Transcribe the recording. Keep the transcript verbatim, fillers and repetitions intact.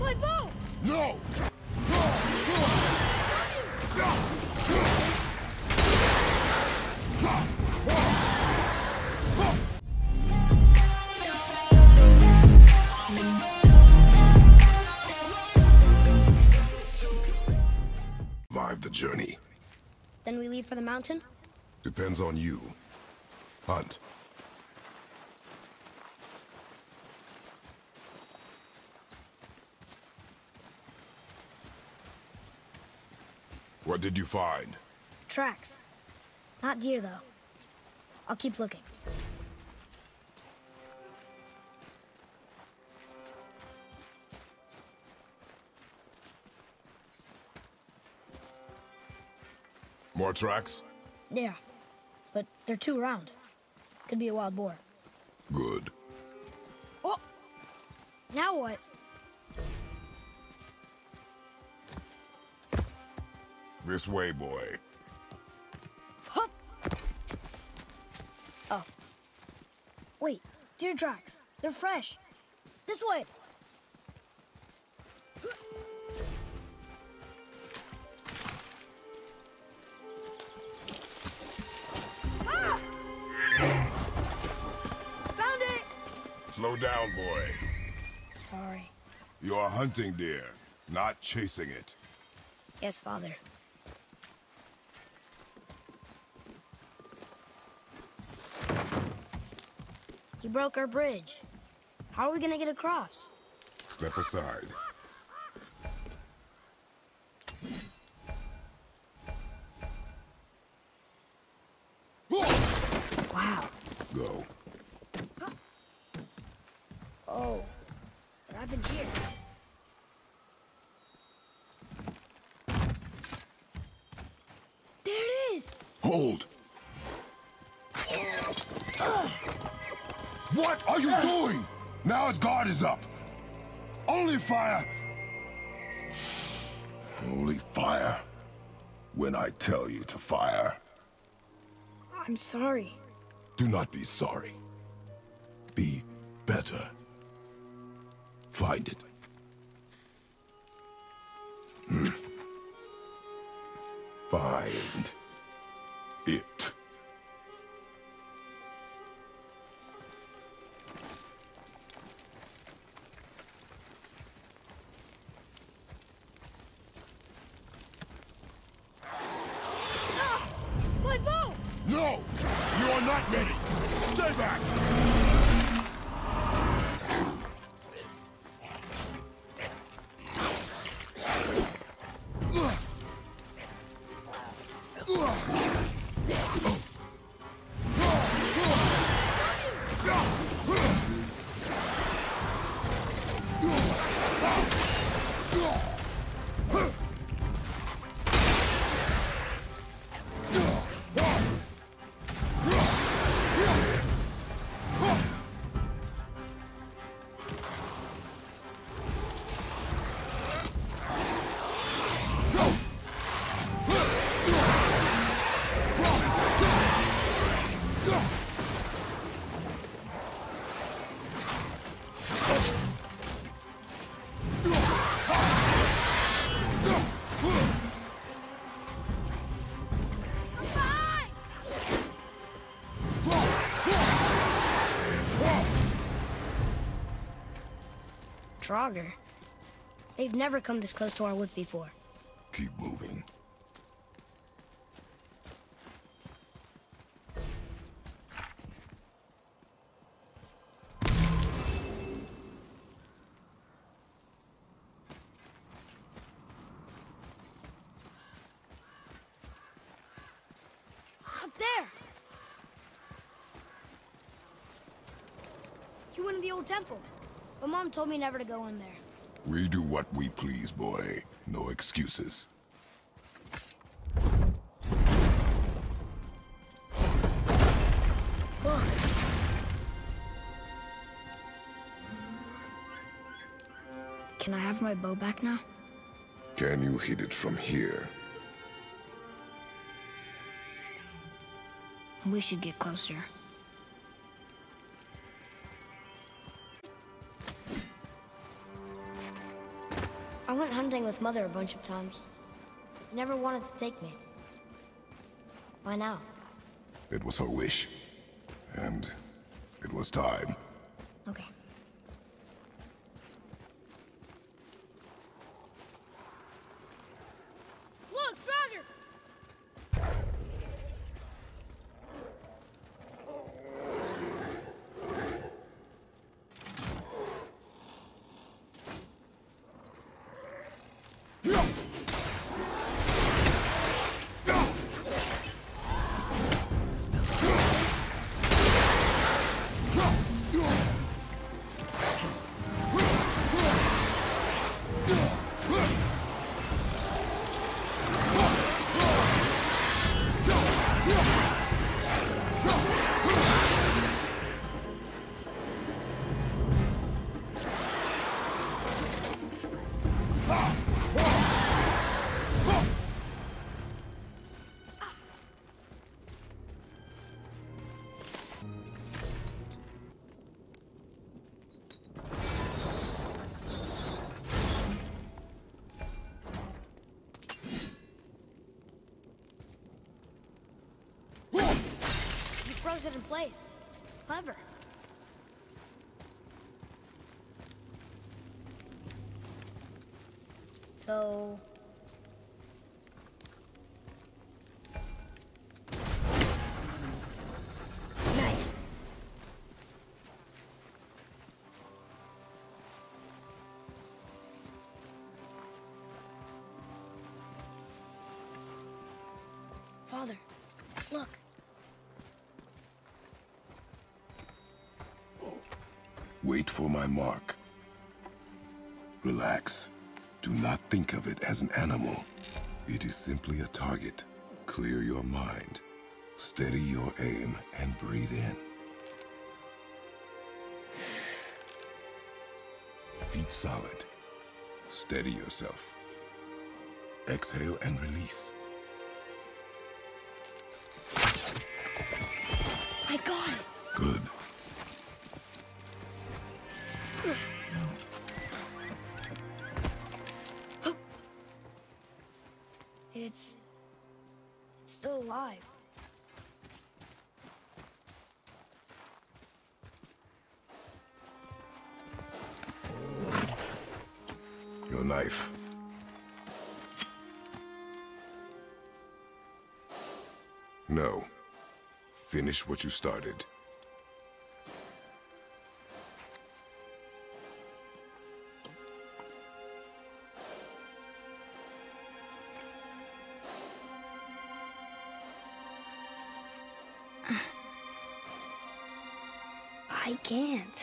My bow! No! Survive the journey. Then we leave for the mountain? Depends on you. Hunt. What did you find? Tracks. Not deer, though. I'll keep looking. More tracks? Yeah, but they're too round. Could be a wild boar. Good. Oh! Now what? This way, boy. Hup! Oh. Wait, deer tracks. They're fresh. This way! Ah! Found it! Slow down, boy. Sorry. You are hunting deer, not chasing it. Yes, Father. He broke our bridge. How are we gonna get across? Step aside. Wow. Go. Oh, what happened here? There it is! Hold! What are you doing? Now its guard is up. Only fire. Only fire. When I tell you to fire. I'm sorry. Do not be sorry. Be better. Find it. Hmm. Find it. My bow! No! You are not ready! Stay back! Draugr. They've never come this close to our woods before. Keep moving. Up there! You went in the old temple. But Mom told me never to go in there. We do what we please, boy. No excuses. Look. Can I have my bow back now? Can you hit it from here? We should get closer. I went hunting with Mother a bunch of times. She never wanted to take me. Why now? It was her wish. And it was time. Okay. Look, Draugr! Froze it in place. Clever. So... Nice. Father, look. Wait for my mark. Relax. Do not think of it as an animal. It is simply a target. Clear your mind. Steady your aim and breathe in. Feet solid. Steady yourself. Exhale and release. I got it. Good. It's... it's still alive. Your knife. No. Finish what you started. I can't.